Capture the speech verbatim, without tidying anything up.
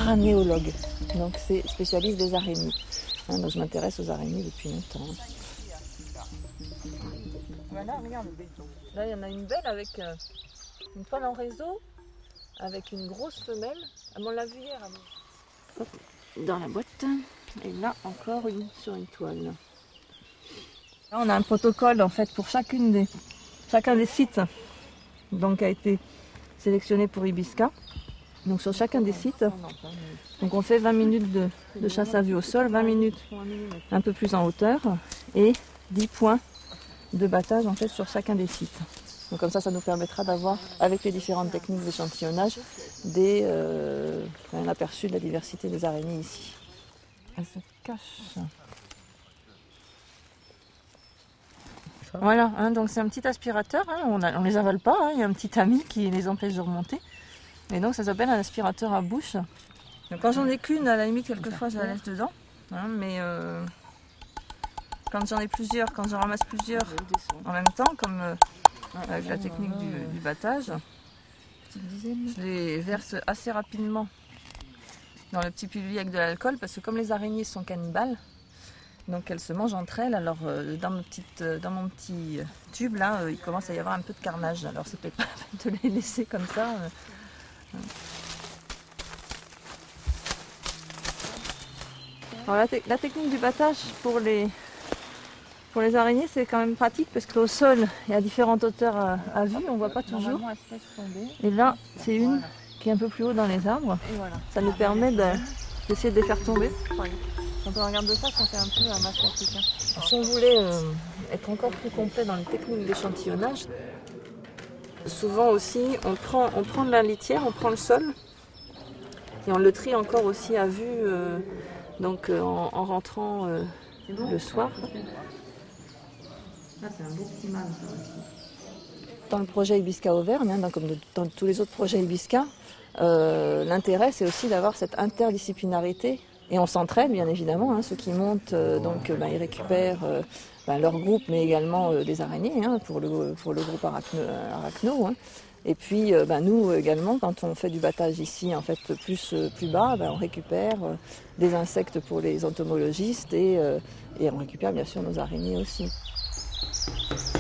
aranéologue. Donc c'est spécialiste des araignées. Hein, donc je m'intéresse aux araignées depuis longtemps. Voilà, regarde. Là, il y en a une belle avec euh, une toile en réseau, avec une grosse femelle. Ah, on l'a vue hier. Hop, dans la boîte. Et là, encore une sur une toile. Là, on a un protocole en fait pour chacune des, chacun des sites. Donc, a été sélectionné pour Ibisca. Donc sur chacun des sites, donc on fait vingt minutes de, de chasse à vue au sol, vingt minutes un peu plus en hauteur et dix points de battage en fait sur chacun des sites. Donc comme ça, ça nous permettra d'avoir, avec les différentes techniques d'échantillonnage, des, euh, un aperçu de la diversité des araignées ici. Elle se cache. Voilà, hein, donc c'est un petit aspirateur, hein, on ne les avale pas, hein, il y a un petit tamis qui les empêche de remonter. Et donc ça s'appelle un aspirateur à bouche. Donc, quand j'en ai qu'une, à la limite, quelquefois je la laisse dedans. Hein, mais euh, quand j'en ai plusieurs, quand j'en ramasse plusieurs en même temps, comme euh, avec la technique du, du battage, je les verse assez rapidement dans le petit pilier avec de l'alcool, parce que comme les araignées sont cannibales, donc elles se mangent entre elles. Alors euh, dans, mon petit, euh, dans mon petit tube là, euh, il commence à y avoir un peu de carnage. Alors c'est peut-être pas la peine de les laisser comme ça. Euh, Alors la, te la technique du battage pour les, pour les araignées, c'est quand même pratique parce qu'au sol, il y a différentes hauteurs à, à vue, on ne voit pas toujours. Et là, c'est une qui est un peu plus haut dans les arbres. Ça nous permet d'essayer de, de les faire tomber. Quand on regarde de ça, ça fait un peu un masque africain. Si on voulait euh, être encore plus complet dans les techniques d'échantillonnage, souvent aussi, on prend, on prend de la litière, on prend le sol et on le trie encore aussi à vue. Euh, Donc euh, en, en rentrant euh, bon, le soir. Ah, c'est un beau petit mâle, ça aussi. Dans le projet Ibisca Auvergne, hein, comme de, dans tous les autres projets Ibisca, euh, l'intérêt c'est aussi d'avoir cette interdisciplinarité. Et on s'entraide bien évidemment, hein, ceux qui montent, euh, donc euh, bah, ils récupèrent euh, bah, leur groupe, mais également euh, des araignées hein, pour, le, pour le groupe arachno. arachno hein. Et puis euh, ben, nous également, quand on fait du battage ici, en fait, plus, euh, plus bas, ben, on récupère euh, des insectes pour les entomologistes et, euh, et on récupère bien sûr nos araignées aussi.